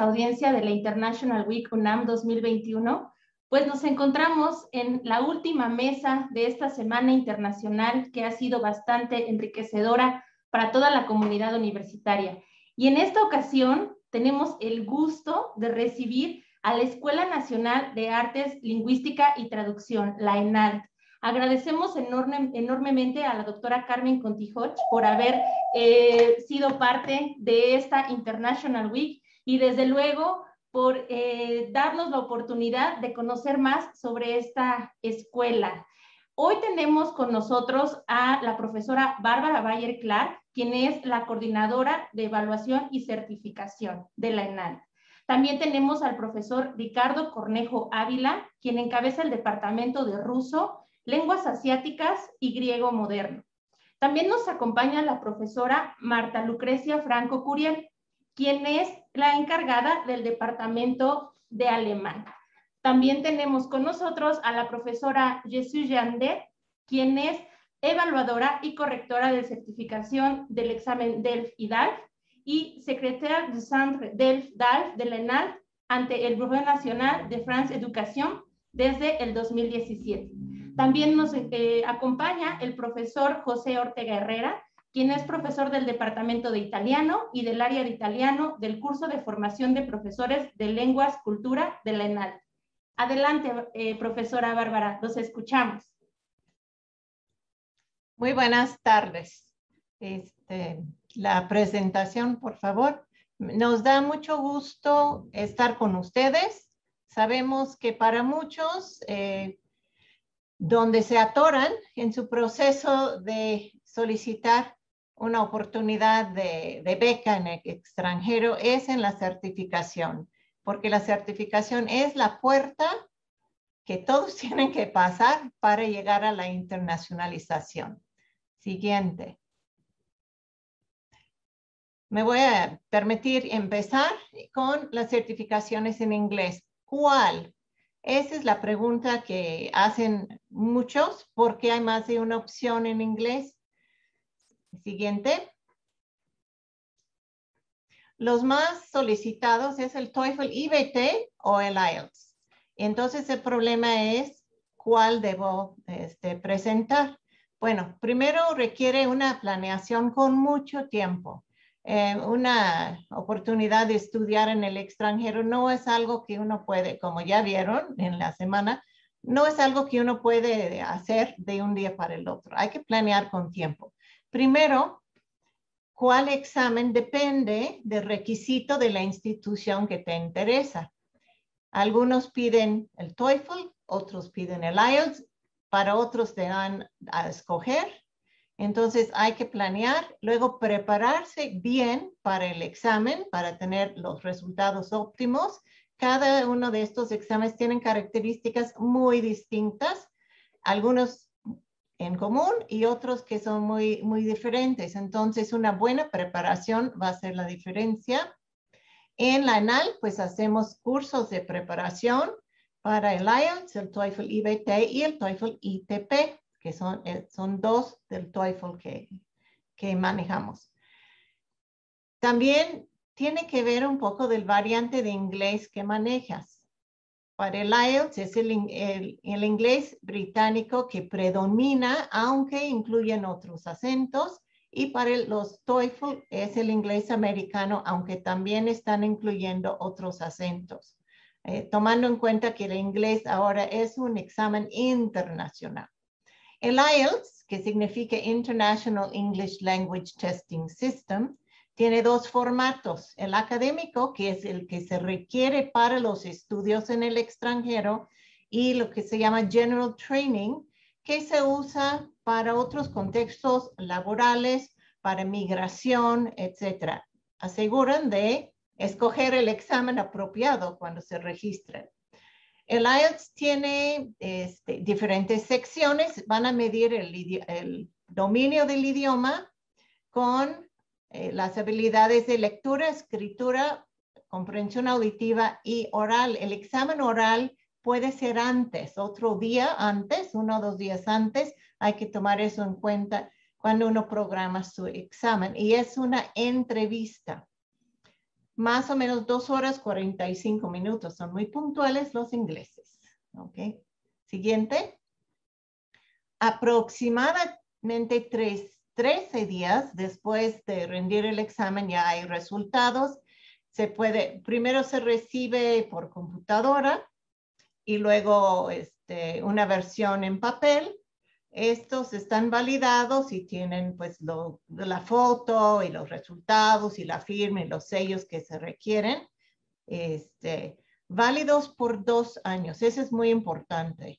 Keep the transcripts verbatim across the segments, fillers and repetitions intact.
audiencia de la International Week UNAM dos mil veintiuno, pues nos encontramos en la última mesa de esta Semana Internacional que ha sido bastante enriquecedora para toda la comunidad universitaria. Y en esta ocasión tenemos el gusto de recibir a la Escuela Nacional de Artes, Lingüística y Traducción, la ENALT. Agradecemos enorme, enormemente a la doctora Carmen Contijoch por haber eh, sido parte de esta International Week y desde luego por eh, darnos la oportunidad de conocer más sobre esta escuela. Hoy tenemos con nosotros a la profesora Bárbara Bayer Clark, quien es la coordinadora de evaluación y certificación de la ENALT. También tenemos al profesor Ricardo Cornejo Ávila, quien encabeza el departamento de ruso, lenguas asiáticas y griego moderno. También nos acompaña la profesora Marta Lucrecia Franco Curiel, quien es la encargada del departamento de alemán. También tenemos con nosotros a la profesora Jesús Yande, quien es evaluadora y correctora de certificación del examen DELF y DALF y secretaria du Centre DELF-DALF de la ENALT ante el Bureau National de France Education desde el dos mil diecisiete. También nos eh, acompaña el profesor José Ortega Herrera, quien es profesor del Departamento de Italiano y del área de Italiano del curso de formación de profesores de lenguas, cultura de la ENALT. Adelante, eh, profesora Bárbara, los escuchamos. Muy buenas tardes. Este, la presentación, por favor. Nos da mucho gusto estar con ustedes. Sabemos que para muchos, eh, donde se atoran en su proceso de solicitar una oportunidad de, de beca en el extranjero es en la certificación, porque la certificación es la puerta que todos tienen que pasar para llegar a la internacionalización. Siguiente. Me voy a permitir empezar con las certificaciones en inglés. ¿Cuál? Esa es la pregunta que hacen muchos, porque hay más de una opción en inglés. Siguiente. Los más solicitados es el TOEFL I B T o el I E L T S. Entonces el problema es cuál debo este, presentar. Bueno, primero requiere una planeación con mucho tiempo. Eh, una oportunidad de estudiar en el extranjero no es algo que uno puede, como ya vieron en la semana, no es algo que uno puede hacer de un día para el otro. Hay que planear con tiempo. Primero, ¿cuál examen? Depende del requisito de la institución que te interesa. Algunos piden el TOEFL, otros piden el I E L T S, para otros te dan a escoger. Entonces hay que planear, luego prepararse bien para el examen, para tener los resultados óptimos. Cada uno de estos exámenes tienen características muy distintas, algunos en común y otros que son muy, muy diferentes. Entonces una buena preparación va a ser la diferencia. En la ENALT, pues hacemos cursos de preparación para el I E L T S, el TOEFL I B T y el TOEFL I T P, que son, son dos del TOEFL que, que manejamos. También tiene que ver un poco del variante de inglés que manejas. Para el I E L T S es el, el, el inglés británico que predomina, aunque incluyen otros acentos. Y para el, los TOEFL es el inglés americano, aunque también están incluyendo otros acentos. Eh, tomando en cuenta que el inglés ahora es un examen internacional. El I E L T S, que significa International English Language Testing System, tiene dos formatos. El académico, que es el que se requiere para los estudios en el extranjero, y lo que se llama General Training, que se usa para otros contextos laborales, para migración, etcétera. Aseguran de escoger el examen apropiado cuando se registren. El I E L T S tiene este, diferentes secciones. Van a medir el, el dominio del idioma con eh, las habilidades de lectura, escritura, comprensión auditiva y oral. El examen oral puede ser antes, otro día antes, uno o dos días antes. Hay que tomar eso en cuenta cuando uno programa su examen. Y es una entrevista. más o menos dos horas cuarenta y cinco minutos. Son muy puntuales los ingleses. ¿Ok? Siguiente. Aproximadamente tres, trece días después de rendir el examen ya hay resultados. Se puede, primero se recibe por computadora y luego este, una versión en papel. Estos están validados y tienen pues lo, la foto y los resultados y la firma y los sellos que se requieren. Este, válidos por dos años. Eso es muy importante.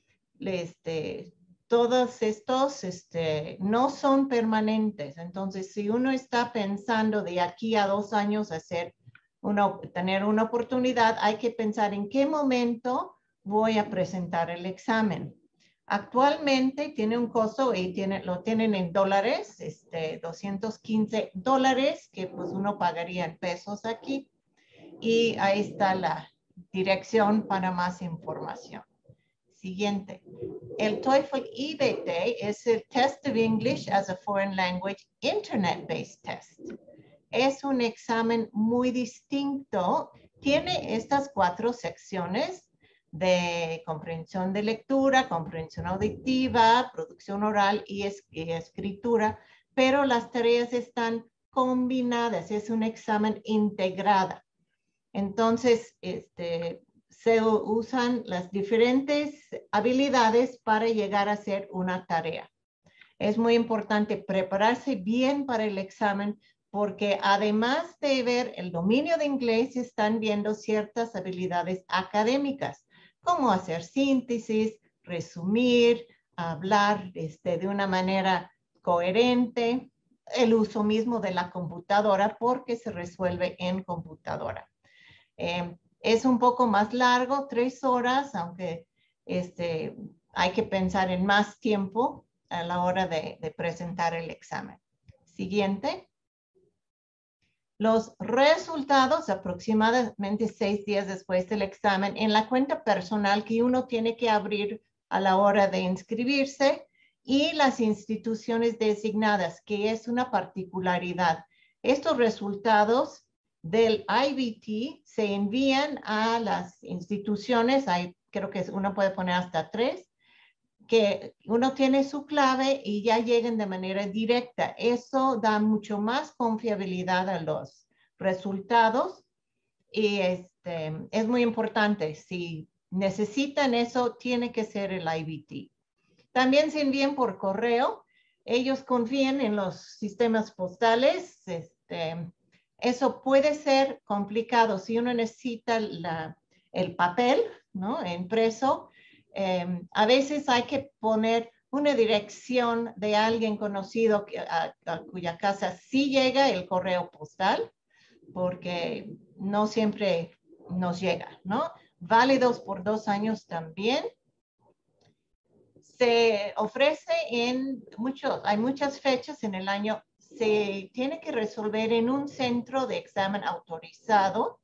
Este, todos estos este, no son permanentes. Entonces, si uno está pensando de aquí a dos años hacer una, tener una oportunidad, hay que pensar en qué momento voy a presentar el examen. Actualmente tiene un costo y tiene, lo tienen en dólares, este, doscientos quince dólares, que pues uno pagaría en pesos aquí. Y ahí está la dirección para más información. Siguiente. El TOEFL E B T es el Test of English as a Foreign Language Internet-Based Test. Es un examen muy distinto. Tiene estas cuatro secciones de comprensión de lectura, comprensión auditiva, producción oral y, es, y escritura, pero las tareas están combinadas. Es un examen integrado. Entonces, este, se usan las diferentes habilidades para llegar a hacer una tarea. Es muy importante prepararse bien para el examen porque además de ver el dominio de inglés, están viendo ciertas habilidades académicas, como hacer síntesis, resumir, hablar este, de una manera coherente, el uso mismo de la computadora porque se resuelve en computadora. Eh, es un poco más largo, tres horas, aunque este, hay que pensar en más tiempo a la hora de, de presentar el examen. Siguiente. Los resultados aproximadamente seis días después del examen en la cuenta personal que uno tiene que abrir a la hora de inscribirse y las instituciones designadas, que es una particularidad. Estos resultados del I B T se envían a las instituciones, hay, creo que uno puede poner hasta tres, que uno tiene su clave y ya lleguen de manera directa. Eso da mucho más confiabilidad a los resultados y este, es muy importante. Si necesitan eso, tiene que ser el I B T. También se envían por correo. Ellos confían en los sistemas postales. Este, eso puede ser complicado si uno necesita la, el papel, ¿no? Impreso. Eh, a veces hay que poner una dirección de alguien conocido que, a, a cuya casa sí llega el correo postal, porque no siempre nos llega, ¿no? Válidos por dos años también. Se ofrece en muchos, hay muchas fechas en el año, se tiene que resolver en un centro de examen autorizado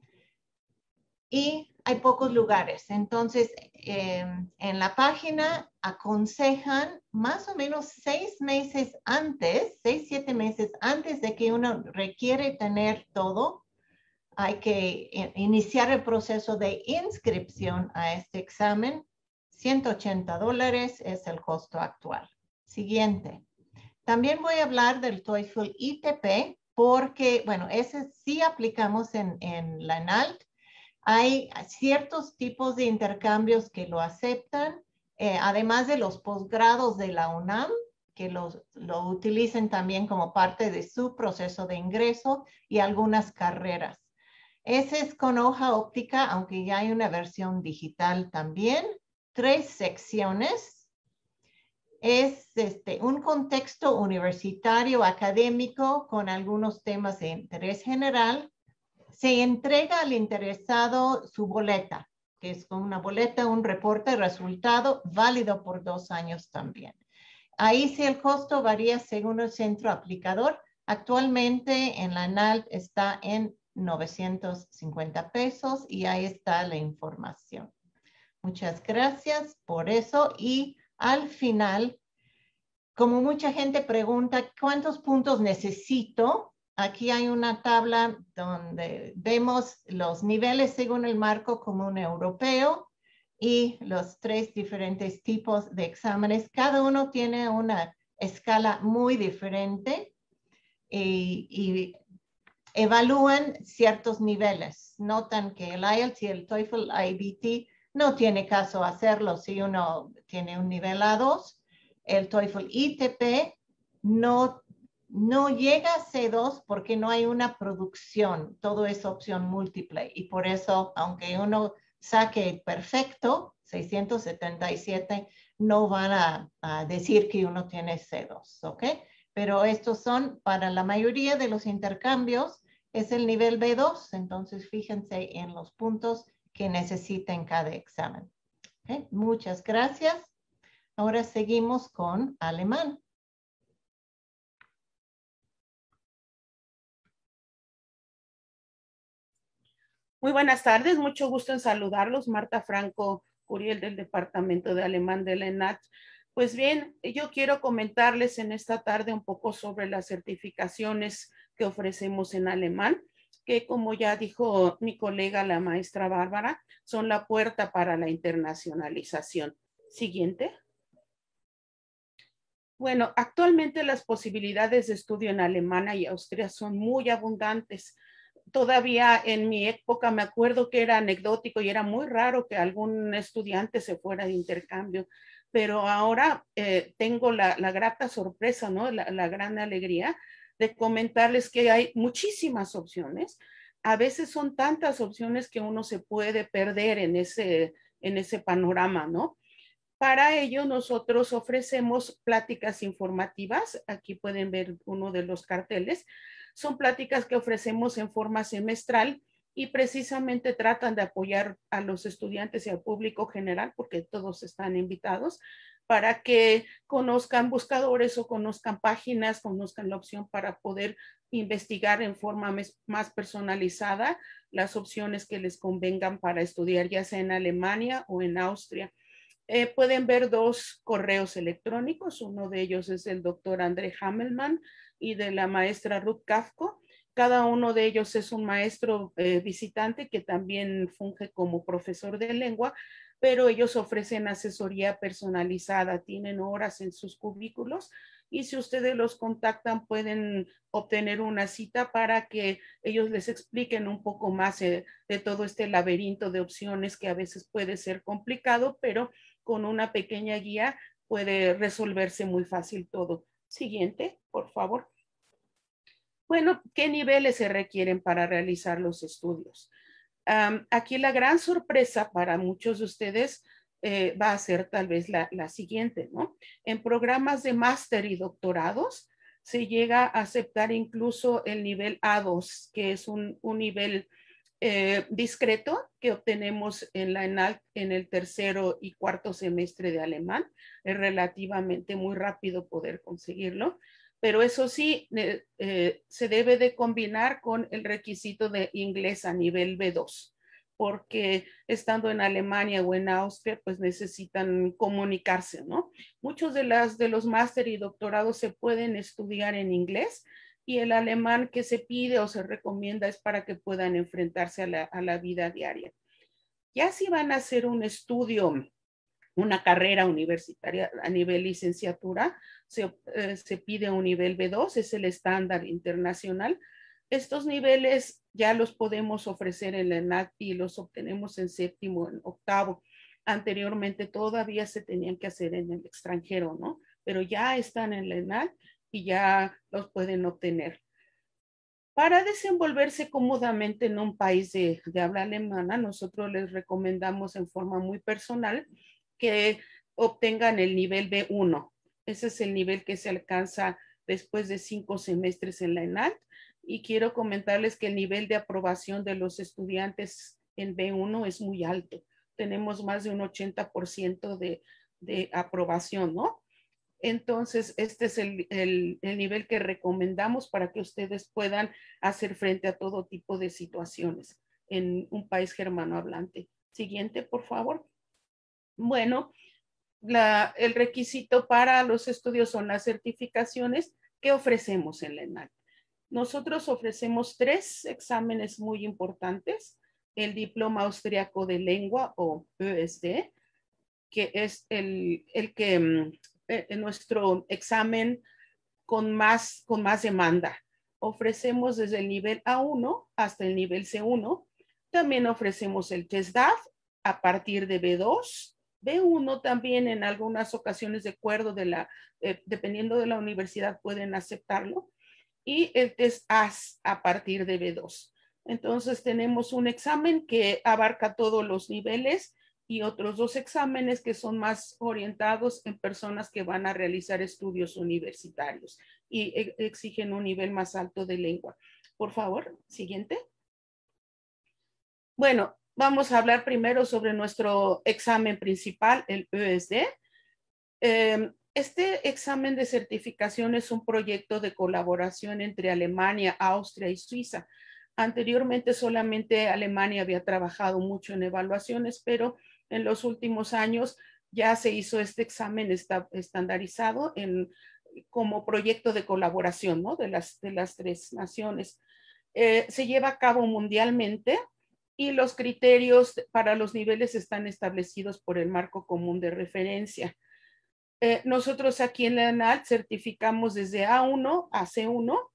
y hay pocos lugares. Entonces, eh, en la página aconsejan más o menos seis meses antes, seis, siete meses antes de que uno requiere tener todo, hay que iniciar el proceso de inscripción a este examen. ciento ochenta dólares es el costo actual. Siguiente. También voy a hablar del TOEFL I T P porque, bueno, ese sí aplicamos en, en la ENALT. Hay ciertos tipos de intercambios que lo aceptan, eh, además de los posgrados de la UNAM, que los, lo utilicen también como parte de su proceso de ingreso y algunas carreras. Ese es con hoja óptica, aunque ya hay una versión digital también. Tres secciones. Es este, un contexto universitario académico con algunos temas de interés general. Se entrega al interesado su boleta, que es una boleta, un reporte de resultado válido por dos años también. Ahí sí el costo varía según el centro aplicador. Actualmente en la ENALT está en novecientos cincuenta pesos y ahí está la información. Muchas gracias por eso. Y al final, como mucha gente pregunta, ¿cuántos puntos necesito aquí hay una tabla donde vemos los niveles según el marco común europeo y los tres diferentes tipos de exámenes. Cada uno tiene una escala muy diferente y, y evalúan ciertos niveles. Notan que el I E L T S y el TOEFL I B T no tiene caso hacerlo si uno tiene un nivel A dos. El TOEFL I T P no, no llega a C dos porque no hay una producción. Todo es opción múltiple y por eso, aunque uno saque perfecto, seiscientos setenta y siete, no van a, a decir que uno tiene C dos, ¿ok? Pero estos son, para la mayoría de los intercambios, es el nivel B dos, entonces fíjense en los puntos que necesiten cada examen. ¿Okay? Muchas gracias. Ahora seguimos con alemán. Muy buenas tardes, mucho gusto en saludarlos. Marta Franco Curiel del Departamento de Alemán de la ENACH. Pues bien, yo quiero comentarles en esta tarde un poco sobre las certificaciones que ofrecemos en alemán, que como ya dijo mi colega, la maestra Bárbara, son la puerta para la internacionalización. Siguiente. Bueno, actualmente las posibilidades de estudio en Alemania y Austria son muy abundantes. Todavía en mi época me acuerdo que era anecdótico y era muy raro que algún estudiante se fuera de intercambio, pero ahora eh, tengo la, la grata sorpresa, ¿no? La, la gran alegría de comentarles que hay muchísimas opciones. A veces son tantas opciones que uno se puede perder en ese, en ese panorama, ¿no? Para ello, nosotros ofrecemos pláticas informativas. Aquí pueden ver uno de los carteles. Son pláticas que ofrecemos en forma semestral y precisamente tratan de apoyar a los estudiantes y al público general, porque todos están invitados, para que conozcan buscadores o conozcan páginas, conozcan la opción para poder investigar en forma más personalizada las opciones que les convengan para estudiar, ya sea en Alemania o en Austria. Eh, pueden ver dos correos electrónicos, uno de ellos es el doctor André Hammelmann y de la maestra Ruth Kafko. Cada uno de ellos es un maestro eh, visitante que también funge como profesor de lengua, pero ellos ofrecen asesoría personalizada, tienen horas en sus cubículos y si ustedes los contactan pueden obtener una cita para que ellos les expliquen un poco más eh, de todo este laberinto de opciones que a veces puede ser complicado, pero con una pequeña guía puede resolverse muy fácil todo. Siguiente, por favor. Bueno, ¿qué niveles se requieren para realizar los estudios? Um, aquí la gran sorpresa para muchos de ustedes eh, va a ser tal vez la, la siguiente, ¿no? En programas de máster y doctorados se llega a aceptar incluso el nivel A dos, que es un, un nivel eh, discreto que obtenemos en la ENALT en el tercero y cuarto semestre de alemán. Es relativamente muy rápido poder conseguirlo, pero eso sí, eh, eh, se debe de combinar con el requisito de inglés a nivel B dos, porque estando en Alemania o en Austria, pues necesitan comunicarse, ¿no? Muchos de, las, de los máster y doctorados se pueden estudiar en inglés, y el alemán que se pide o se recomienda es para que puedan enfrentarse a la, a la vida diaria. Ya si van a hacer un estudio, una carrera universitaria a nivel licenciatura, se, eh, se pide un nivel B dos, es el estándar internacional. Estos niveles ya los podemos ofrecer en la ENACT y los obtenemos en séptimo, en octavo. Anteriormente todavía se tenían que hacer en el extranjero, ¿no? Pero ya están en la ENACT y ya los pueden obtener. Para desenvolverse cómodamente en un país de, de habla alemana, nosotros les recomendamos en forma muy personal que obtengan el nivel B uno. Ese es el nivel que se alcanza después de cinco semestres en la ENALT. Y quiero comentarles que el nivel de aprobación de los estudiantes en B uno es muy alto. Tenemos más de un ochenta por ciento de, de aprobación, ¿no? Entonces, este es el, el, el nivel que recomendamos para que ustedes puedan hacer frente a todo tipo de situaciones en un país germano hablante. Siguiente, por favor. Bueno, la, el requisito para los estudios son las certificaciones que ofrecemos en la ENALT. Nosotros ofrecemos tres exámenes muy importantes. El diploma austriaco de lengua o E S D, que es el, el que eh, nuestro examen con más, con más demanda. Ofrecemos desde el nivel A uno hasta el nivel C uno. También ofrecemos el test D A F a partir de B dos. B uno también en algunas ocasiones de acuerdo de la, eh, dependiendo de la universidad pueden aceptarlo. Y el test A S a partir de B dos. Entonces tenemos un examen que abarca todos los niveles y otros dos exámenes que son más orientados en personas que van a realizar estudios universitarios y exigen un nivel más alto de lengua. Por favor, siguiente. Bueno, vamos a hablar primero sobre nuestro examen principal, el E S D. Eh, este examen de certificación es un proyecto de colaboración entre Alemania, Austria y Suiza. Anteriormente solamente Alemania había trabajado mucho en evaluaciones, pero en los últimos años ya se hizo este examen está, estandarizado en, como proyecto de colaboración, ¿no? de, las, de las tres naciones. Eh, se lleva a cabo mundialmente y los criterios para los niveles están establecidos por el marco común de referencia. Eh, nosotros aquí en la ENALT certificamos desde A uno a C uno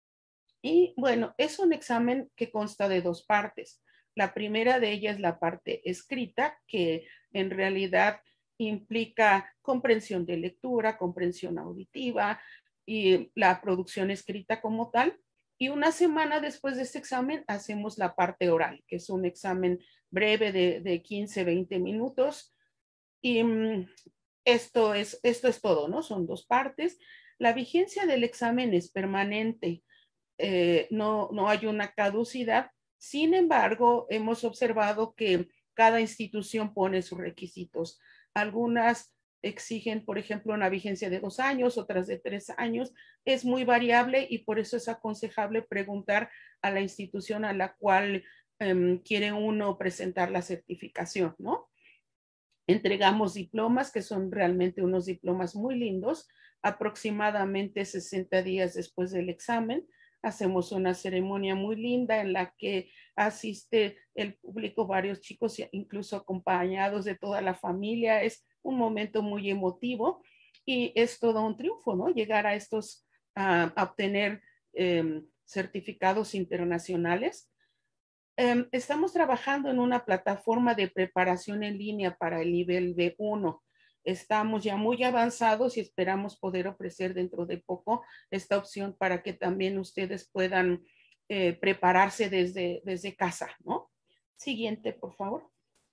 y bueno, es un examen que consta de dos partes. La primera de ellas es la parte escrita, que en realidad implica comprensión de lectura, comprensión auditiva y la producción escrita como tal. Y una semana después de este examen hacemos la parte oral, que es un examen breve de, de quince, veinte minutos. Y mmm, esto es, esto es todo, ¿no? Son dos partes. La vigencia del examen es permanente. Eh, no, no hay una caducidad. Sin embargo, hemos observado que cada institución pone sus requisitos. Algunas exigen, por ejemplo, una vigencia de dos años, otras de tres años. Es muy variable y por eso es aconsejable preguntar a la institución a la cual um, quiere uno presentar la certificación, ¿no? Entregamos diplomas, que son realmente unos diplomas muy lindos, aproximadamente sesenta días después del examen. Hacemos una ceremonia muy linda en la que asiste el público, varios chicos, incluso acompañados de toda la familia. Es un momento muy emotivo y es todo un triunfo, ¿no? Llegar a estos, a, a obtener eh, certificados internacionales. Um, estamos trabajando en una plataforma de preparación en línea para el nivel B uno. Estamos ya muy avanzados y esperamos poder ofrecer dentro de poco esta opción para que también ustedes puedan eh, prepararse desde, desde casa, ¿no? Siguiente, por favor.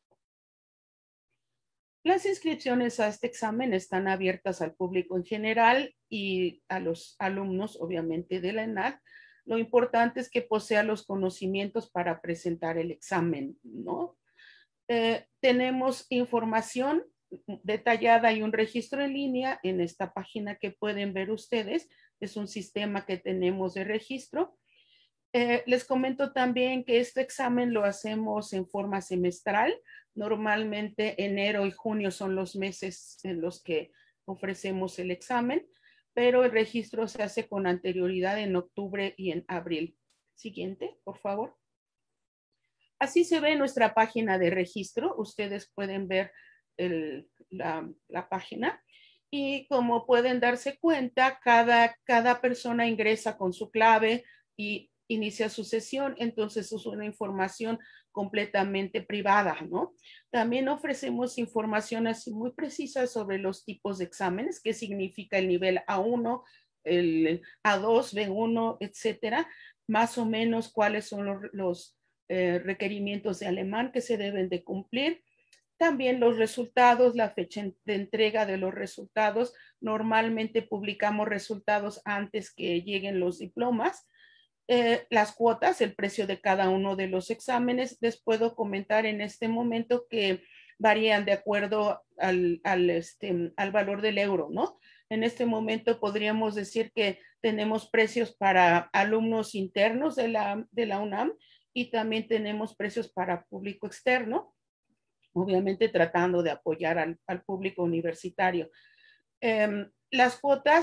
Las inscripciones a este examen están abiertas al público en general y a los alumnos, obviamente, de la ENALT. Lo importante es que posea los conocimientos para presentar el examen, ¿no? Eh, tenemos información detallada y un registro en línea en esta página que pueden ver ustedes. Es un sistema que tenemos de registro. Eh, les comento también que este examen lo hacemos en forma semestral. Normalmente enero y junio son los meses en los que ofrecemos el examen, pero el registro se hace con anterioridad en octubre y en abril. Siguiente, por favor. Así se ve nuestra página de registro. Ustedes pueden ver el, la, la página. Y como pueden darse cuenta, cada, cada persona ingresa con su clave y inicia su sesión, entonces es una información completamente privada, ¿no? También ofrecemos información así muy precisa sobre los tipos de exámenes, qué significa el nivel A uno, el A dos, B uno, etcétera, más o menos cuáles son los, los eh, requerimientos de alemán que se deben de cumplir. También los resultados, la fecha de entrega de los resultados. Normalmente publicamos resultados antes que lleguen los diplomas. Eh, las cuotas, el precio de cada uno de los exámenes. Les puedo comentar en este momento que varían de acuerdo al, al, este, al valor del euro, ¿no? En este momento podríamos decir que tenemos precios para alumnos internos de la, de la UNAM y también tenemos precios para público externo, obviamente tratando de apoyar al, al público universitario. Eh, las cuotas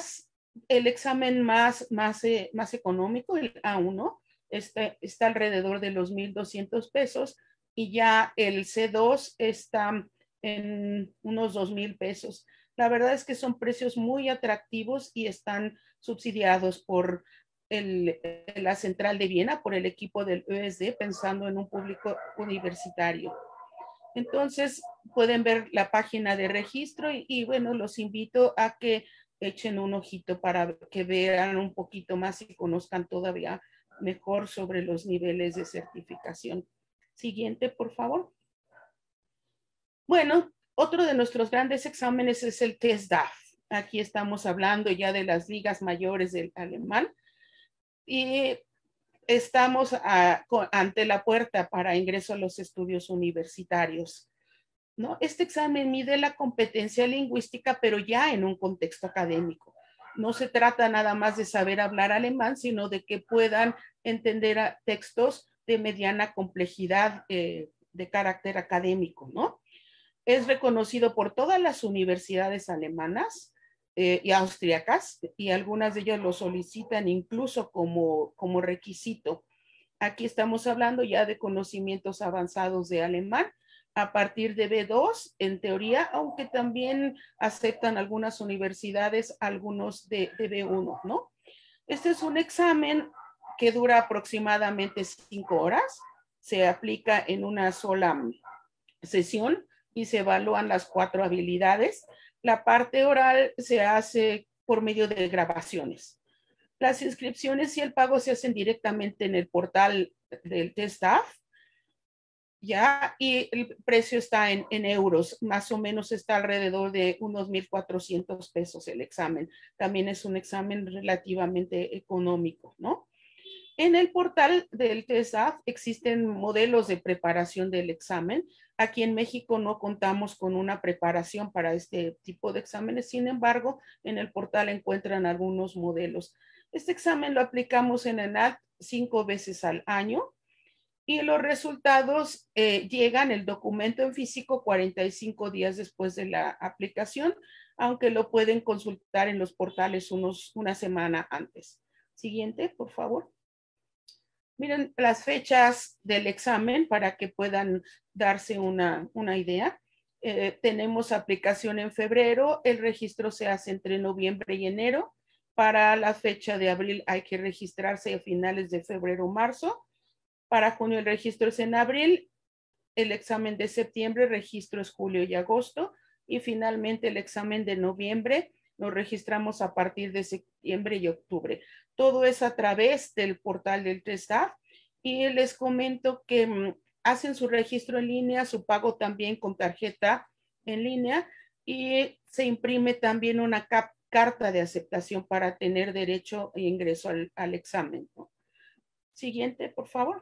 El examen más, más, eh, más económico, el A uno, está, está alrededor de los mil doscientos pesos y ya el C dos está en unos dos mil pesos. La verdad es que son precios muy atractivos y están subsidiados por el, la central de Viena, por el equipo del U S D, pensando en un público universitario. Entonces, pueden ver la página de registro y, y bueno, los invito a que echen un ojito para que vean un poquito más y conozcan todavía mejor sobre los niveles de certificación. Siguiente, por favor. Bueno, otro de nuestros grandes exámenes es el test D A F. Aquí estamos hablando ya de las ligas mayores del alemán y estamos a, ante la puerta para ingreso a los estudios universitarios, ¿no? Este examen mide la competencia lingüística, pero ya en un contexto académico. No se trata nada más de saber hablar alemán, sino de que puedan entender textos de mediana complejidad eh, de carácter académico, ¿no? Es reconocido por todas las universidades alemanas eh, y austriacas, y algunas de ellas lo solicitan incluso como, como requisito. Aquí estamos hablando ya de conocimientos avanzados de alemán, a partir de B dos, en teoría, aunque también aceptan algunas universidades, algunos de, de B uno, ¿no? Este es un examen que dura aproximadamente cinco horas, se aplica en una sola sesión y se evalúan las cuatro habilidades. La parte oral se hace por medio de grabaciones. Las inscripciones y el pago se hacen directamente en el portal del test D A F, ya, y el precio está en, en euros, más o menos está alrededor de unos mil cuatrocientos pesos el examen. También es un examen relativamente económico, ¿no? En el portal del test D A F existen modelos de preparación del examen. Aquí en México no contamos con una preparación para este tipo de exámenes, sin embargo, en el portal encuentran algunos modelos. Este examen lo aplicamos en ENALT cinco veces al año y los resultados eh, llegan, el documento en físico, cuarenta y cinco días después de la aplicación, aunque lo pueden consultar en los portales unos, una semana antes. Siguiente, por favor. Miren las fechas del examen para que puedan darse una, una idea. Eh, tenemos aplicación en febrero, el registro se hace entre noviembre y enero. Para la fecha de abril hay que registrarse a finales de febrero o marzo. Para junio el registro es en abril, el examen de septiembre, registro es julio y agosto, y finalmente el examen de noviembre nos registramos a partir de septiembre y octubre. Todo es a través del portal del test D A F y les comento que um, hacen su registro en línea, su pago también con tarjeta en línea y se imprime también una carta de aceptación para tener derecho e ingreso al, al examen, ¿no? Siguiente, por favor.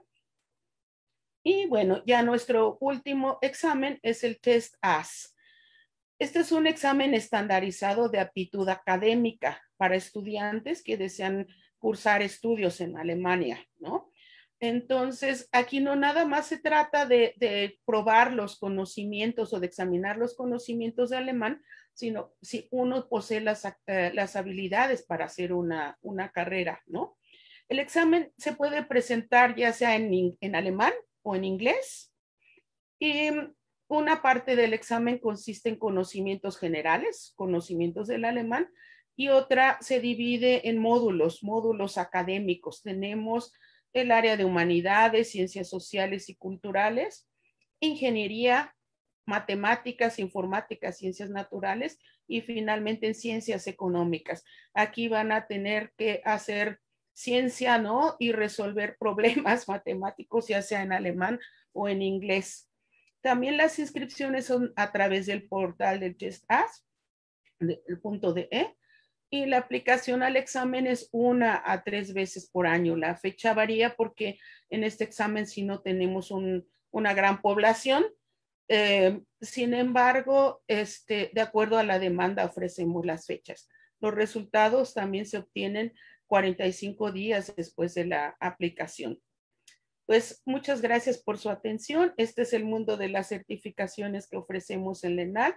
Y bueno, ya nuestro último examen es el test A S. Este es un examen estandarizado de aptitud académica para estudiantes que desean cursar estudios en Alemania, ¿no? Entonces, aquí no nada más se trata de, de probar los conocimientos o de examinar los conocimientos de alemán, sino si uno posee las, eh, las habilidades para hacer una, una carrera, ¿no? El examen se puede presentar ya sea en, en alemán o en inglés. Y una parte del examen consiste en conocimientos generales, conocimientos del alemán, y otra se divide en módulos, módulos académicos. Tenemos el área de humanidades, ciencias sociales y culturales, ingeniería, matemáticas, informática, ciencias naturales y finalmente en ciencias económicas. Aquí van a tener que hacer ciencia, ¿no? Y resolver problemas matemáticos, ya sea en alemán o en inglés. También las inscripciones son a través del portal del test A S, el punto de E, y la aplicación al examen es una a tres veces por año. La fecha varía porque en este examen si no tenemos un, una gran población. Eh, sin embargo, este, de acuerdo a la demanda ofrecemos las fechas. Los resultados también se obtienen cuarenta y cinco días después de la aplicación. Pues muchas gracias por su atención. Este es el mundo de las certificaciones que ofrecemos en la ENALT.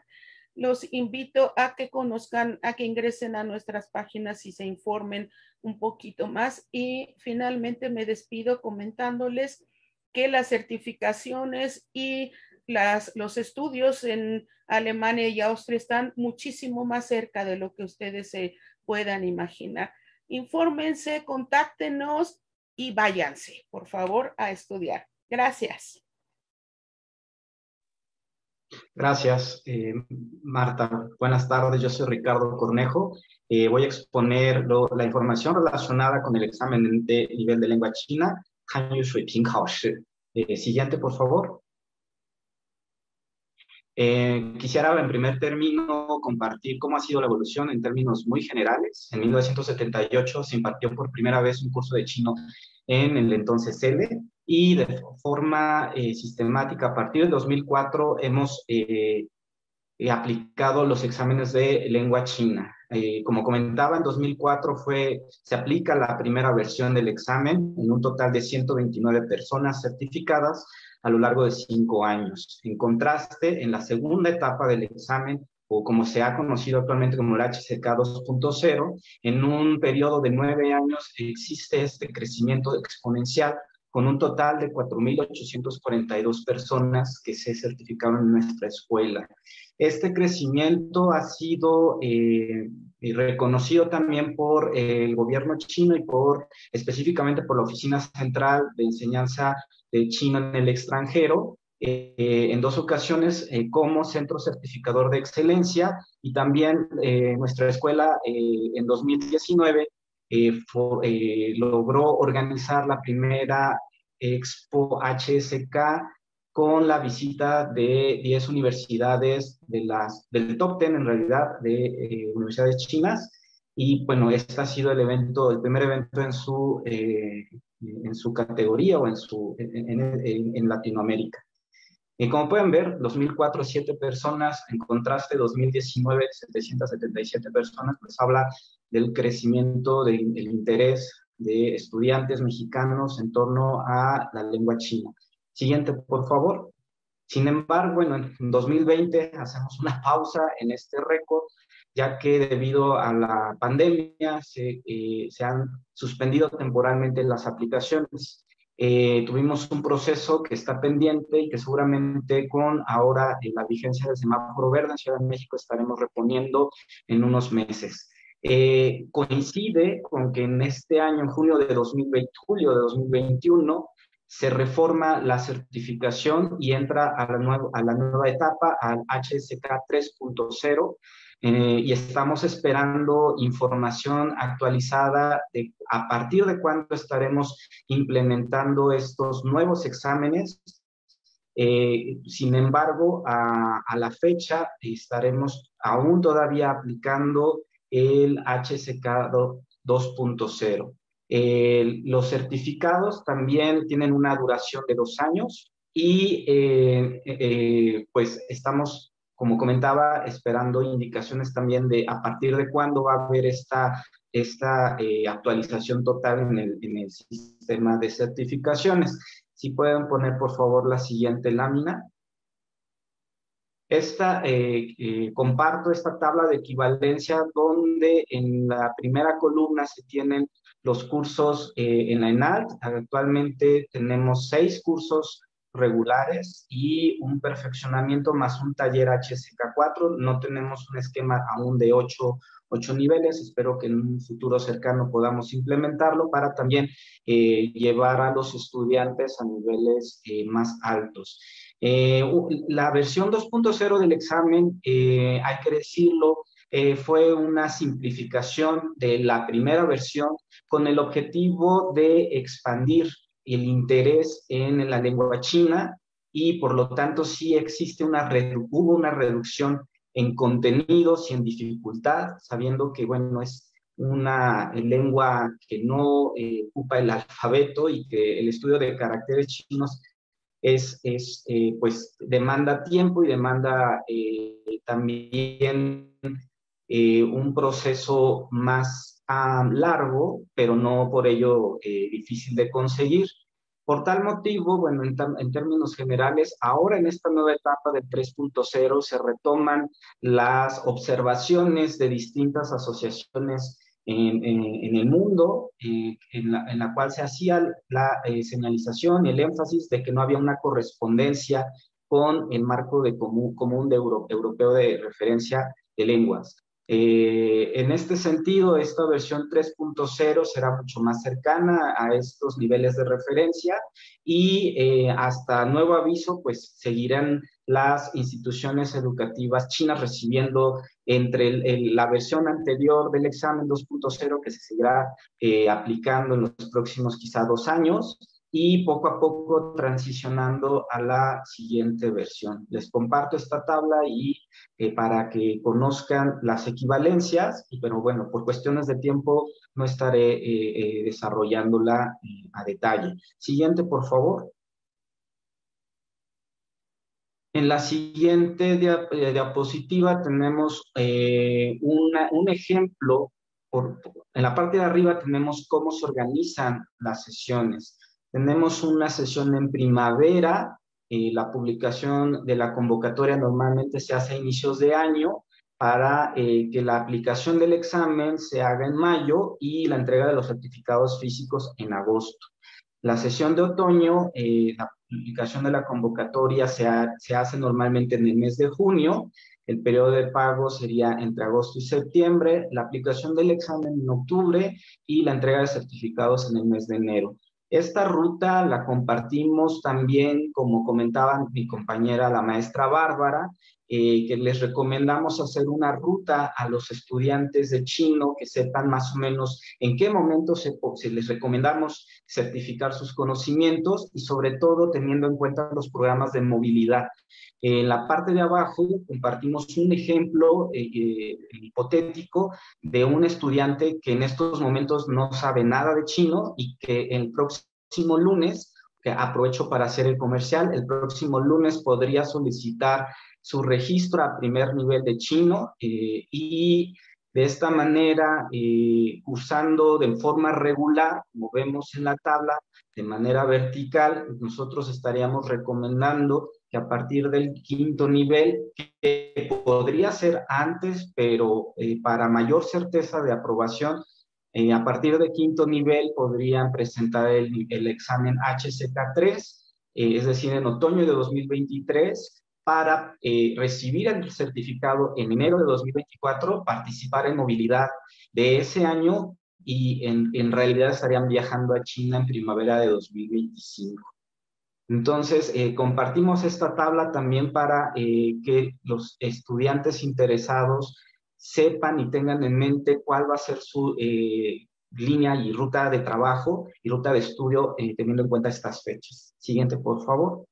los invito a que conozcan, a que ingresen a nuestras páginas y se informen un poquito más. Y finalmente me despido comentándoles que las certificaciones y las, los estudios en Alemania y Austria están muchísimo más cerca de lo que ustedes se puedan imaginar. Infórmense, contáctenos y váyanse, por favor, a estudiar. Gracias. Gracias, eh, Marta. Buenas tardes, yo soy Ricardo Cornejo. Eh, voy a exponer lo, la información relacionada con el examen de nivel de lengua china. Eh, siguiente, por favor. Eh, quisiera en primer término compartir cómo ha sido la evolución en términos muy generales. En mil novecientos setenta y ocho se impartió por primera vez un curso de chino en el entonces C E L E y de forma eh, sistemática a partir del dos mil cuatro hemos eh, eh, aplicado los exámenes de lengua china. Eh, como comentaba, en dos mil cuatro fue, se aplica la primera versión del examen en un total de ciento veintinueve personas certificadas a lo largo de cinco años. En contraste, en la segunda etapa del examen, o como se ha conocido actualmente como el H C K dos punto cero, en un periodo de nueve años existe este crecimiento exponencial con un total de cuatro mil ochocientas cuarenta y dos personas que se certificaron en nuestra escuela. Este crecimiento ha sido eh, reconocido también por eh, el gobierno chino y por, específicamente por la Oficina Central de Enseñanza de Chino en el extranjero, eh, en dos ocasiones eh, como centro certificador de excelencia, y también eh, nuestra escuela eh, en dos mil diecinueve eh, for, eh, logró organizar la primera Expo H S K con la visita de diez universidades de las, del top diez en realidad de eh, universidades chinas. Y bueno, este ha sido el evento, el primer evento en su, eh, en su categoría o en, su, en, en, en Latinoamérica. Y como pueden ver, dos mil cuatro, siete personas, en contraste, dos mil diecinueve, setecientas setenta y siete personas, pues habla del crecimiento del interés de estudiantes mexicanos en torno a la lengua china. Siguiente, por favor. Sin embargo, bueno, en dos mil veinte hacemos una pausa en este récord, ya que debido a la pandemia se, eh, se han suspendido temporalmente las aplicaciones. Eh, tuvimos un proceso que está pendiente y que seguramente con ahora eh, la vigencia del semáforo verde en Ciudad de México estaremos reponiendo en unos meses. Eh, coincide con que en este año, en junio de dos mil veinte, julio de dos mil veintiuno, se reforma la certificación y entra a la, nuevo, a la nueva etapa, al H S K tres punto cero, eh, y estamos esperando información actualizada de a partir de cuándo estaremos implementando estos nuevos exámenes. Eh, sin embargo, a, a la fecha estaremos aún todavía aplicando el H S K dos punto cero. Eh, los certificados también tienen una duración de dos años y eh, eh, pues estamos, como comentaba, esperando indicaciones también de a partir de cuándo va a haber esta, esta eh, actualización total en el, en el sistema de certificaciones. Si pueden poner, por favor, la siguiente lámina. Esta, eh, eh, comparto esta tabla de equivalencia donde en la primera columna se tienen los cursos eh, en la ENALT. Actualmente tenemos seis cursos regulares y un perfeccionamiento más un taller H S K cuatro. No tenemos un esquema aún de ocho, ocho niveles. Espero que en un futuro cercano podamos implementarlo para también eh, llevar a los estudiantes a niveles eh, más altos. Eh, la versión dos punto cero del examen, eh, hay que decirlo, eh, fue una simplificación de la primera versión con el objetivo de expandir el interés en la lengua china y por lo tanto sí existe una, hubo una reducción en contenidos y en dificultad, sabiendo que, bueno, es una lengua que no eh, ocupa el alfabeto y que el estudio de caracteres chinos es, es eh, pues demanda tiempo y demanda eh, también eh, un proceso más um, largo, pero no por ello eh, difícil de conseguir. Por tal motivo, bueno, en, en términos generales, ahora en esta nueva etapa del tres punto cero se retoman las observaciones de distintas asociaciones en, en, en el mundo, eh, en, la, en la cual se hacía la eh, señalización y el énfasis de que no había una correspondencia con el marco de común, común de Euro, europeo de referencia de lenguas. Eh, en este sentido, esta versión tres punto cero será mucho más cercana a estos niveles de referencia y eh, hasta nuevo aviso, pues seguirán las instituciones educativas chinas recibiendo entre el, el, la versión anterior del examen dos punto cero que se seguirá eh, aplicando en los próximos quizá dos años y poco a poco transicionando a la siguiente versión. Les comparto esta tabla y eh, para que conozcan las equivalencias, y, pero bueno, por cuestiones de tiempo no estaré eh, eh, desarrollándola eh, a detalle. Siguiente, por favor. En la siguiente diap diapositiva tenemos eh, una, un ejemplo. Por, en la parte de arriba tenemos cómo se organizan las sesiones. Tenemos una sesión en primavera, eh, la publicación de la convocatoria normalmente se hace a inicios de año para eh, que la aplicación del examen se haga en mayo y la entrega de los certificados físicos en agosto. La sesión de otoño, eh, la publicación de la convocatoria se, ha, se hace normalmente en el mes de junio, el periodo de pago sería entre agosto y septiembre, la aplicación del examen en octubre y la entrega de certificados en el mes de enero. Esta ruta la compartimos también, como comentaba mi compañera, la maestra Bárbara, eh, que les recomendamos hacer una ruta a los estudiantes de chino que sepan más o menos en qué momento se, se les recomendamos certificar sus conocimientos y sobre todo teniendo en cuenta los programas de movilidad. En la parte de abajo compartimos un ejemplo eh, eh, hipotético de un estudiante que en estos momentos no sabe nada de chino y que el próximo lunes, que aprovecho para hacer el comercial, el próximo lunes podría solicitar su registro a primer nivel de chino eh, y de esta manera, eh, usando de forma regular, como vemos en la tabla, de manera vertical, nosotros estaríamos recomendando que a partir del quinto nivel, que podría ser antes, pero eh, para mayor certeza de aprobación, eh, a partir del quinto nivel podrían presentar el, el examen H C K tres, eh, es decir, en otoño de dos mil veintitrés, para eh, recibir el certificado en enero de dos mil veinticuatro, participar en movilidad de ese año y en, en realidad estarían viajando a China en primavera de dos mil veinticinco. Entonces, eh, compartimos esta tabla también para eh, que los estudiantes interesados sepan y tengan en mente cuál va a ser su eh, línea y ruta de trabajo y ruta de estudio eh, teniendo en cuenta estas fechas. Siguiente, por favor.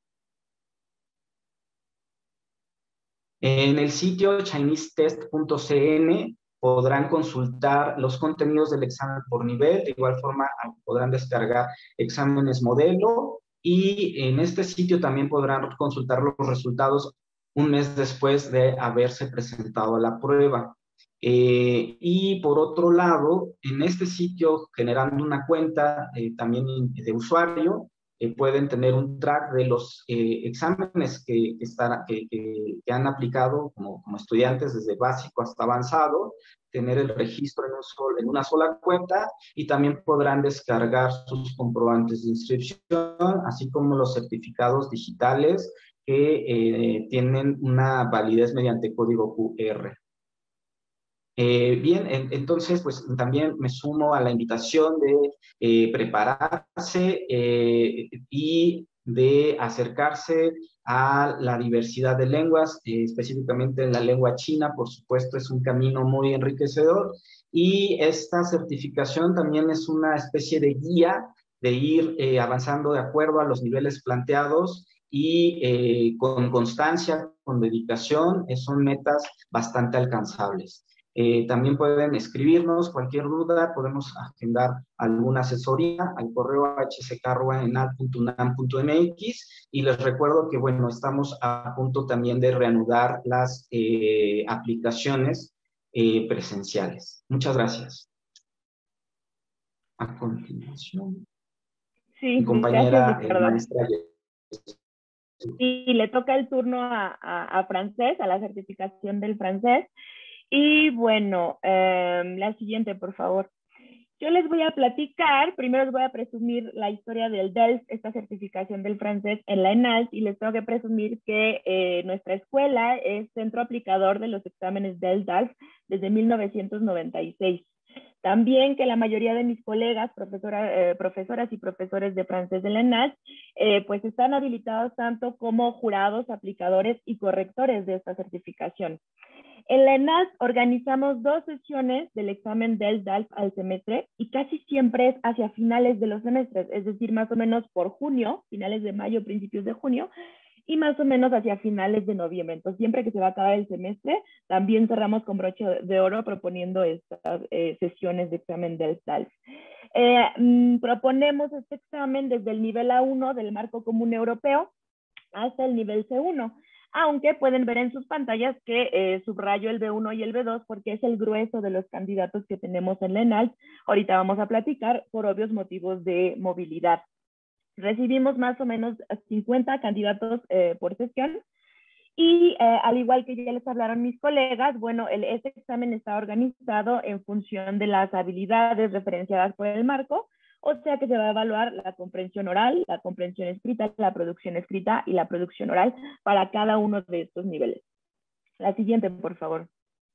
En el sitio chinese test punto c n podrán consultar los contenidos del examen por nivel, de igual forma podrán descargar exámenes modelo y en este sitio también podrán consultar los resultados un mes después de haberse presentado la prueba. Eh, y por otro lado, en este sitio, generando una cuenta eh, también de usuario, Eh, pueden tener un track de los eh, exámenes que, que, están, que, que, que han aplicado como, como estudiantes desde básico hasta avanzado, tener el registro en, un sol, en una sola cuenta y también podrán descargar sus comprobantes de inscripción, así como los certificados digitales que eh, tienen una validez mediante código Q R. Eh, bien, en, entonces, pues también me sumo a la invitación de eh, prepararse eh, y de acercarse a la diversidad de lenguas, eh, específicamente en la lengua china, por supuesto, es un camino muy enriquecedor y esta certificación también es una especie de guía de ir eh, avanzando de acuerdo a los niveles planteados y eh, con constancia, con dedicación, eh, son metas bastante alcanzables. Eh, también pueden escribirnos cualquier duda, podemos agendar alguna asesoría al correo h c k arroba enal punto unam punto m x y les recuerdo que, bueno, estamos a punto también de reanudar las eh, aplicaciones eh, presenciales. Muchas gracias. A continuación. Sí, mi compañera gracias, eh, Ricardo. maestra. Y le toca el turno a, a, a francés, a la certificación del francés. Y bueno, eh, la siguiente, por favor. Yo les voy a platicar, primero les voy a presumir la historia del D E L F, esta certificación del francés en la ENALT, y les tengo que presumir que eh, nuestra escuela es centro aplicador de los exámenes del D E L F desde mil novecientos noventa y seis. También que la mayoría de mis colegas, profesora, eh, profesoras y profesores de francés de la ENALT, eh, pues están habilitados tanto como jurados, aplicadores y correctores de esta certificación. En la ENALT organizamos dos sesiones del examen del D E L F al semestre y casi siempre es hacia finales de los semestres, es decir, más o menos por junio, finales de mayo, principios de junio, y más o menos hacia finales de noviembre. Entonces, siempre que se va a acabar el semestre, también cerramos con broche de oro proponiendo estas eh, sesiones de examen del D E L F. Eh, mmm, proponemos este examen desde el nivel A uno del marco común europeo hasta el nivel C uno. Aunque pueden ver en sus pantallas que eh, subrayo el B uno y el B dos porque es el grueso de los candidatos que tenemos en la ENALT. Ahorita vamos a platicar por obvios motivos de movilidad. Recibimos más o menos cincuenta candidatos eh, por sesión y eh, al igual que ya les hablaron mis colegas, bueno, el, este examen está organizado en función de las habilidades referenciadas por el marco. O sea que se va a evaluar la comprensión oral, la comprensión escrita, la producción escrita y la producción oral para cada uno de estos niveles. La siguiente, por favor.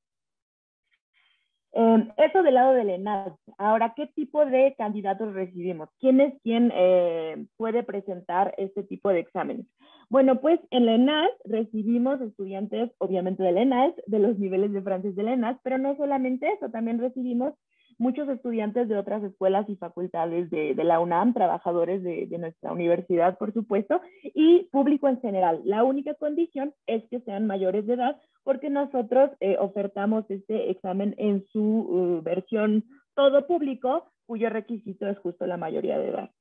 Eh, eso del lado del ENALT. Ahora, ¿qué tipo de candidatos recibimos? ¿Quién es quien eh, puede presentar este tipo de exámenes? Bueno, pues en la ENALT recibimos estudiantes, obviamente del ENALT, de los niveles de francés del ENALT, pero no solamente eso, también recibimos muchos estudiantes de otras escuelas y facultades de, de la UNAM, trabajadores de, de nuestra universidad, por supuesto, y público en general. La única condición es que sean mayores de edad, porque nosotros eh, ofertamos este examen en su uh, versión todo público, cuyo requisito es justo la mayoría de edad.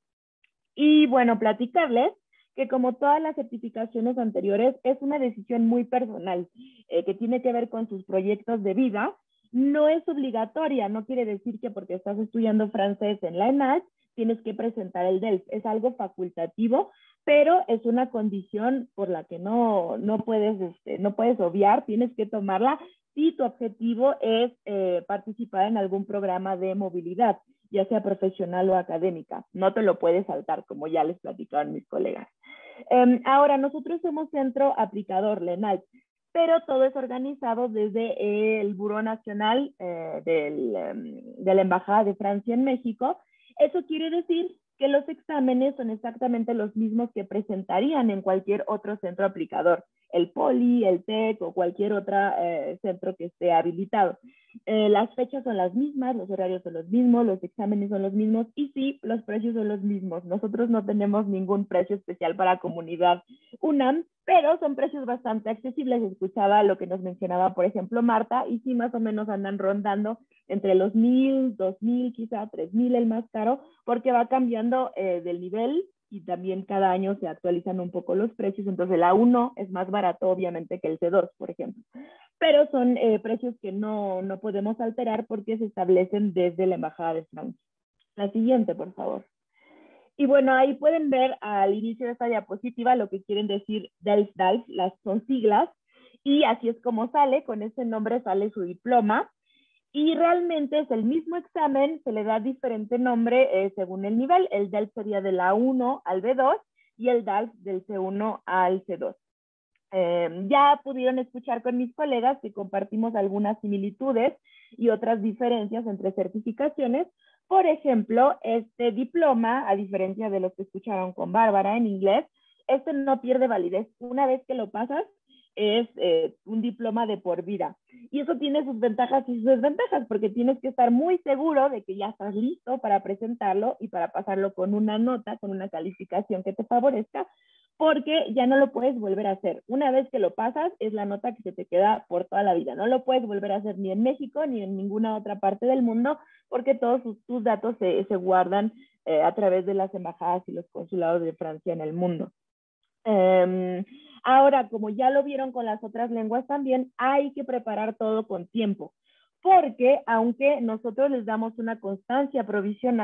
Y bueno, platicarles que como todas las certificaciones anteriores, es una decisión muy personal, eh, que tiene que ver con sus proyectos de vida. No es obligatoria, no quiere decir que porque estás estudiando francés en la ENALT tienes que presentar el D E L F, es algo facultativo, pero es una condición por la que no, no, puedes, este, no puedes obviar, tienes que tomarla si tu objetivo es eh, participar en algún programa de movilidad, ya sea profesional o académica. No te lo puedes saltar, como ya les platicaron mis colegas. Eh, ahora, nosotros somos centro aplicador, la ENALT, pero todo es organizado desde el Buró Nacional eh, del, um, de la Embajada de Francia en México. Eso quiere decir que los exámenes son exactamente los mismos que presentarían en cualquier otro centro aplicador, el Poli, el TEC o cualquier otro eh, centro que esté habilitado. Eh, las fechas son las mismas, los horarios son los mismos, los exámenes son los mismos y sí, los precios son los mismos. Nosotros no tenemos ningún precio especial para comunidad UNAM, pero son precios bastante accesibles. Escuchaba lo que nos mencionaba, por ejemplo, Marta, y sí más o menos andan rondando entre los mil, dos mil, quizá tres mil el más caro, porque va cambiando eh, del nivel y también cada año se actualizan un poco los precios. Entonces el A uno es más barato obviamente que el C dos, por ejemplo. Pero son eh, precios que no, no podemos alterar porque se establecen desde la Embajada de Francia. La siguiente, por favor. Y bueno, ahí pueden ver al inicio de esta diapositiva lo que quieren decir D E L F, D A L F, las son siglas, y así es como sale, con ese nombre sale su diploma, y realmente es el mismo examen, se le da diferente nombre eh, según el nivel. El D E L F sería del A uno al B dos y el D A L F del C uno al C dos. Eh, ya pudieron escuchar con mis colegas que compartimos algunas similitudes y otras diferencias entre certificaciones. Por ejemplo, este diploma, a diferencia de los que escucharon con Bárbara en inglés, este no pierde validez. Una vez que lo pasas, es eh, un diploma de por vida. Y eso tiene sus ventajas y sus desventajas, porque tienes que estar muy seguro de que ya estás listo para presentarlo y para pasarlo con una nota, con una calificación que te favorezca, porque ya no lo puedes volver a hacer. Una vez que lo pasas, es la nota que se te queda por toda la vida. No lo puedes volver a hacer ni en México ni en ninguna otra parte del mundo, porque todos tus, tus datos se, se guardan eh, a través de las embajadas y los consulados de Francia en el mundo. Um, ahora, como ya lo vieron con las otras lenguas también, hay que preparar todo con tiempo, porque aunque nosotros les damos una constancia provisional,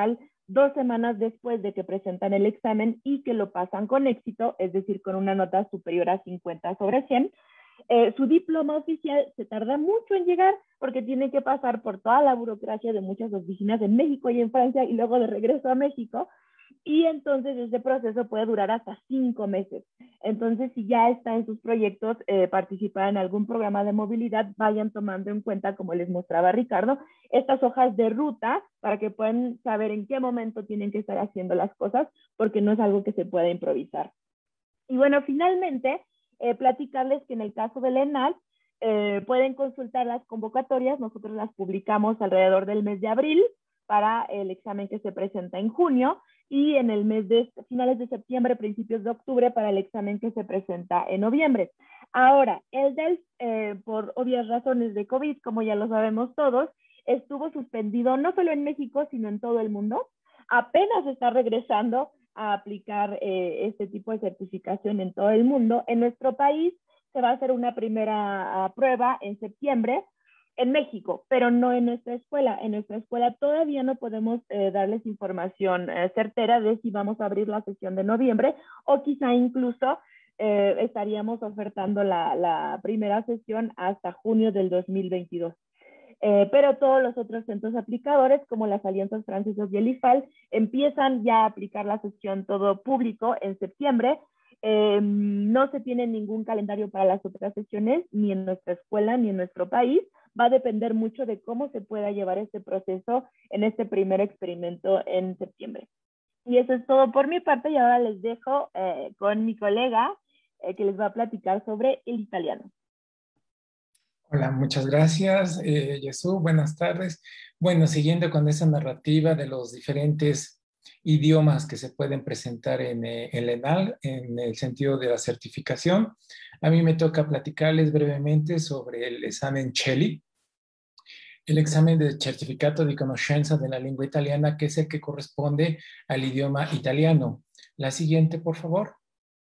dos semanas después de que presentan el examen y que lo pasan con éxito, es decir, con una nota superior a cincuenta sobre cien, eh, su diploma oficial se tarda mucho en llegar porque tiene que pasar por toda la burocracia de muchas oficinas en México y en Francia y luego de regreso a México. Y entonces este proceso puede durar hasta cinco meses. Entonces, si ya está en sus proyectos eh, participar en algún programa de movilidad, vayan tomando en cuenta, como les mostraba Ricardo, estas hojas de ruta para que puedan saber en qué momento tienen que estar haciendo las cosas, porque no es algo que se pueda improvisar. Y bueno, finalmente, eh, platicarles que en el caso del ENALS, eh, pueden consultar las convocatorias. Nosotros las publicamos alrededor del mes de abril para el examen que se presenta en junio, y en el mes de finales de septiembre, principios de octubre, para el examen que se presenta en noviembre. Ahora, el D E L F, eh, por obvias razones de COVID, como ya lo sabemos todos, estuvo suspendido no solo en México, sino en todo el mundo. Apenas está regresando a aplicar eh, este tipo de certificación en todo el mundo. En nuestro país se va a hacer una primera uh, prueba en septiembre, en México, pero no en nuestra escuela. En nuestra escuela todavía no podemos eh, darles información eh, certera de si vamos a abrir la sesión de noviembre, o quizá incluso eh, estaríamos ofertando la, la primera sesión hasta junio del dos mil veintidós. Eh, pero todos los otros centros aplicadores, como las Alianzas Francesas y el I F A L, empiezan ya a aplicar la sesión todo público en septiembre. Eh, no se tiene ningún calendario para las otras sesiones, ni en nuestra escuela, ni en nuestro país. Va a depender mucho de cómo se pueda llevar este proceso en este primer experimento en septiembre. Y eso es todo por mi parte, y ahora les dejo eh, con mi colega eh, que les va a platicar sobre el italiano. Hola, muchas gracias, eh, Jesús. Buenas tardes. Bueno, siguiendo con esa narrativa de los diferentes idiomas que se pueden presentar en, eh, en el ENAL, en el sentido de la certificación, a mí me toca platicarles brevemente sobre el examen CELI, el examen de certificato di conoscenza de la lengua italiana, que es el que corresponde al idioma italiano. La siguiente, por favor.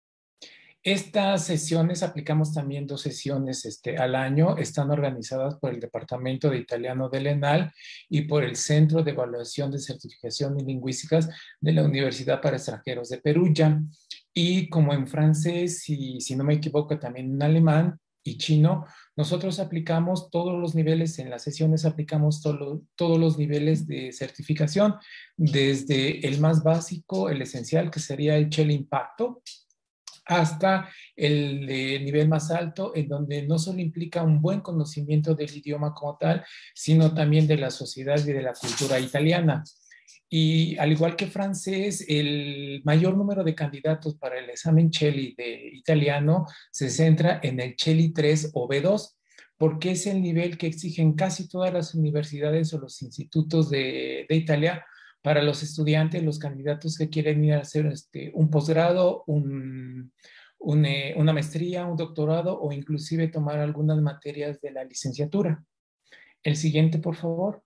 Estas sesiones, aplicamos también dos sesiones este, al año, están organizadas por el Departamento de Italiano del ENAL y por el Centro de Evaluación de Certificación y Lingüísticas de la Universidad para Extranjeros de Perugia. Y como en francés y, si no me equivoco, también en alemán y chino, nosotros aplicamos todos los niveles, en las sesiones aplicamos todo, todos los niveles de certificación, desde el más básico, el esencial, que sería el CELI Impacto, hasta el eh, nivel más alto, en donde no solo implica un buen conocimiento del idioma como tal, sino también de la sociedad y de la cultura italiana. Y al igual que francés, el mayor número de candidatos para el examen CELI de italiano se centra en el CELI tres o B dos, porque es el nivel que exigen casi todas las universidades o los institutos de, de Italia para los estudiantes, los candidatos que quieren ir a hacer este, un posgrado, un, un, eh, una maestría, un doctorado, o inclusive tomar algunas materias de la licenciatura. El siguiente, por favor.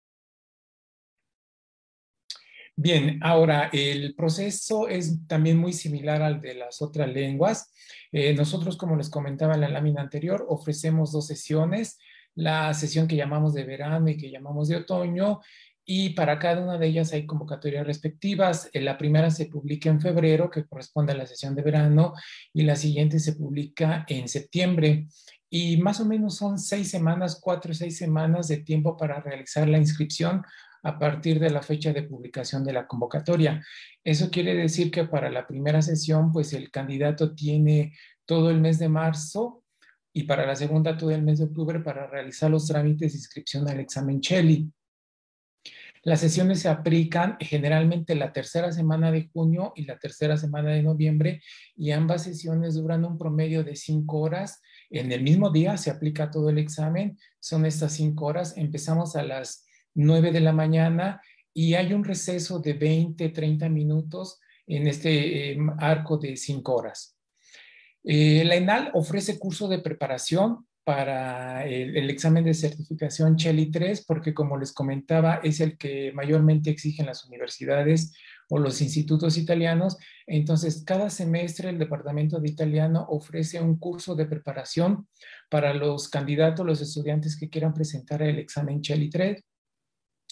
Bien, ahora el proceso es también muy similar al de las otras lenguas. Eh, nosotros, como les comentaba en la lámina anterior, ofrecemos dos sesiones, la sesión que llamamos de verano y que llamamos de otoño, y para cada una de ellas hay convocatorias respectivas. La primera se publica en febrero, que corresponde a la sesión de verano, y la siguiente se publica en septiembre. Y más o menos son seis semanas, cuatro o seis semanas de tiempo para realizar la inscripción a partir de la fecha de publicación de la convocatoria. Eso quiere decir que para la primera sesión, pues el candidato tiene todo el mes de marzo, y para la segunda todo el mes de octubre para realizar los trámites de inscripción al examen CELI. Las sesiones se aplican generalmente la tercera semana de junio y la tercera semana de noviembre, y ambas sesiones duran un promedio de cinco horas. En el mismo día se aplica todo el examen, son estas cinco horas. Empezamos a las nueve de la mañana y hay un receso de veinte, treinta minutos en este eh, arco de cinco horas. Eh, la ENAL ofrece curso de preparación para el, el examen de certificación CELI tres, porque como les comentaba, es el que mayormente exigen las universidades o los institutos italianos. Entonces, cada semestre el Departamento de Italiano ofrece un curso de preparación para los candidatos, los estudiantes que quieran presentar el examen CELI tres.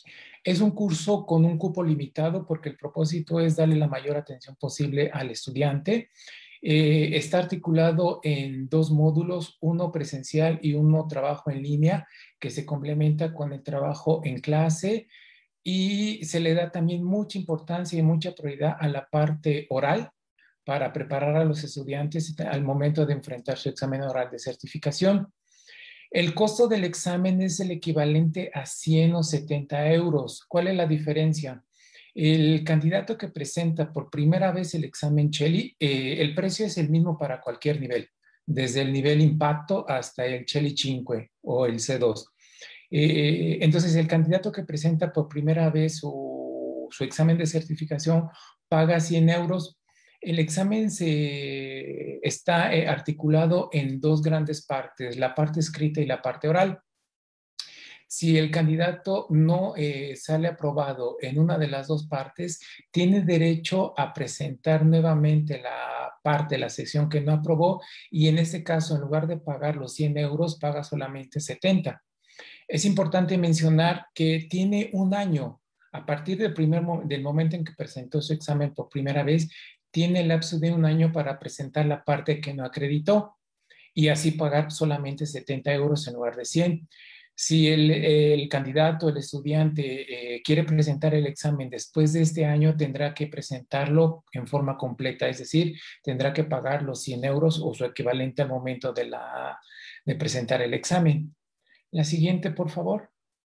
Es un curso con un cupo limitado porque el propósito es darle la mayor atención posible al estudiante. Eh, está articulado en dos módulos, uno presencial y uno trabajo en línea, que se complementa con el trabajo en clase, y se le da también mucha importancia y mucha prioridad a la parte oral para preparar a los estudiantes al momento de enfrentar su examen oral de certificación. El costo del examen es el equivalente a cien o setenta euros. ¿Cuál es la diferencia? El candidato que presenta por primera vez el examen Cheli, eh, el precio es el mismo para cualquier nivel, desde el nivel impacto hasta el Cheli cinco o el C dos. Eh, entonces, el candidato que presenta por primera vez su, su examen de certificación paga cien euros. El examen se, está eh, articulado en dos grandes partes, la parte escrita y la parte oral. Si el candidato no eh, sale aprobado en una de las dos partes, tiene derecho a presentar nuevamente la parte, la sección que no aprobó, y en este caso, en lugar de pagar los cien euros, paga solamente setenta. Es importante mencionar que tiene un año, a partir del, primer mo del momento en que presentó su examen por primera vez, tiene el lapso de un año para presentar la parte que no acreditó y así pagar solamente setenta euros en lugar de cien. Si el, el candidato, el estudiante, eh, quiere presentar el examen después de este año, tendrá que presentarlo en forma completa, es decir, tendrá que pagar los cien euros o su equivalente al momento de, la, de presentar el examen. La siguiente, por favor.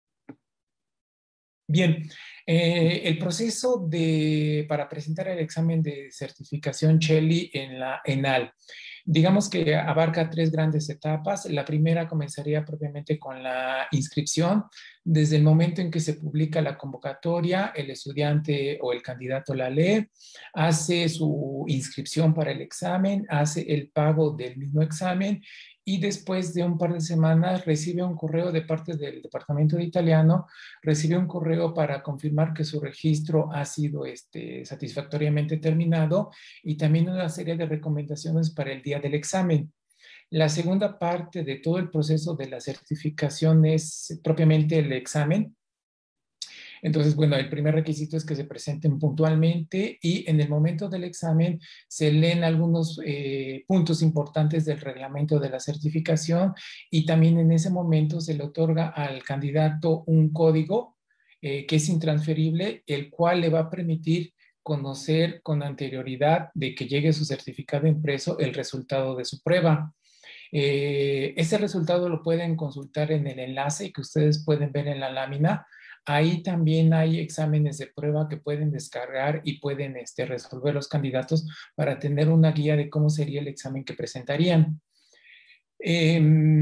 Bien, eh, el proceso de, para presentar el examen de certificación Cheli en la ENAL, digamos que abarca tres grandes etapas. La primera comenzaría propiamente con la inscripción. Desde el momento en que se publica la convocatoria, el estudiante o el candidato la lee, hace su inscripción para el examen, hace el pago del mismo examen, y después de un par de semanas recibe un correo de parte del Departamento de Italiano, recibe un correo para confirmar que su registro ha sido este, satisfactoriamente terminado, y también una serie de recomendaciones para el día del examen. La segunda parte de todo el proceso de la certificación es propiamente el examen. Entonces, bueno, el primer requisito es que se presenten puntualmente, y en el momento del examen se leen algunos eh, puntos importantes del reglamento de la certificación, y también en ese momento se le otorga al candidato un código eh, que es intransferible, el cual le va a permitir conocer con anterioridad de que llegue su certificado impreso el resultado de su prueba. Eh, ese resultado lo pueden consultar en el enlace que ustedes pueden ver en la lámina. Ahí también hay exámenes de prueba que pueden descargar y pueden este, resolver los candidatos para tener una guía de cómo sería el examen que presentarían. Eh,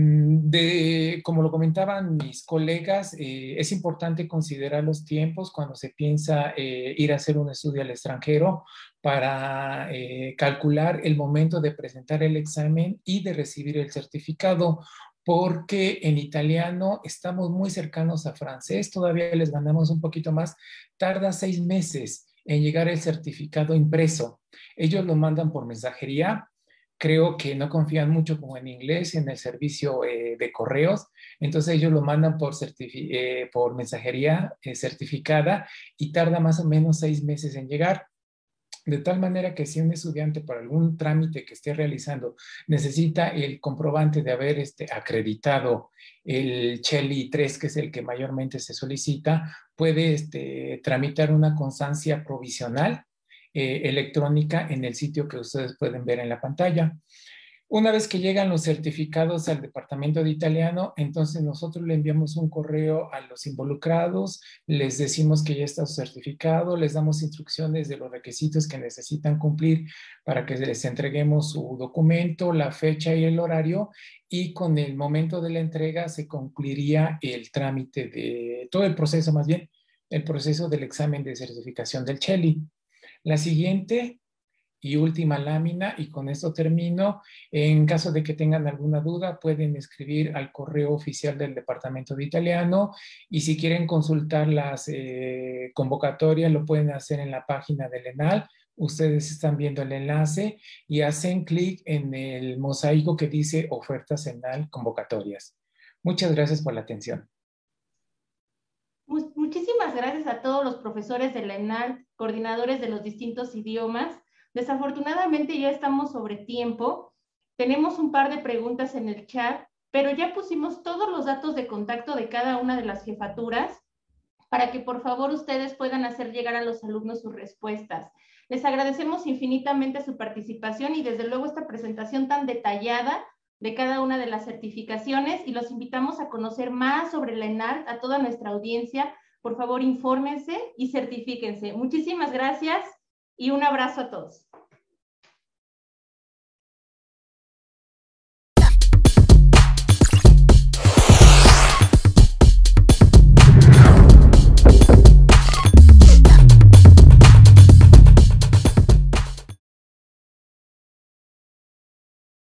de, como lo comentaban mis colegas, eh, es importante considerar los tiempos cuando se piensa eh, ir a hacer un estudio al extranjero para eh, calcular el momento de presentar el examen y de recibir el certificado, porque en italiano estamos muy cercanos a francés, todavía les ganamos un poquito más, tarda seis meses en llegar el certificado impreso. Ellos lo mandan por mensajería. Creo que no confían mucho como en inglés en el servicio eh, de correos, entonces ellos lo mandan por, eh, por mensajería eh, certificada, y tarda más o menos seis meses en llegar. De tal manera que si un estudiante por algún trámite que esté realizando necesita el comprobante de haber este, acreditado el Cheli tres, que es el que mayormente se solicita, puede este, tramitar una constancia provisional eh, electrónica en el sitio que ustedes pueden ver en la pantalla. Una vez que llegan los certificados al Departamento de Italiano, entonces nosotros le enviamos un correo a los involucrados, les decimos que ya está su certificado, les damos instrucciones de los requisitos que necesitan cumplir para que les entreguemos su documento, la fecha y el horario, y con el momento de la entrega se concluiría el trámite de todo el proceso, más bien el proceso del examen de certificación del Cheli. La siguiente y última lámina, y con esto termino. En caso de que tengan alguna duda, pueden escribir al correo oficial del Departamento de Italiano, y si quieren consultar las eh, convocatorias, lo pueden hacer en la página del ENAL. Ustedes están viendo el enlace y hacen clic en el mosaico que dice ofertas ENAL convocatorias. Muchas gracias por la atención. Muchas Muchísimas gracias a todos los profesores de la ENALT, coordinadores de los distintos idiomas. Desafortunadamente ya estamos sobre tiempo. Tenemos un par de preguntas en el chat, pero ya pusimos todos los datos de contacto de cada una de las jefaturas para que por favor ustedes puedan hacer llegar a los alumnos sus respuestas. Les agradecemos infinitamente su participación y desde luego esta presentación tan detallada de cada una de las certificaciones, y los invitamos a conocer más sobre la ENALT a toda nuestra audiencia. Por favor, infórmense y certifíquense. Muchísimas gracias y un abrazo a todos.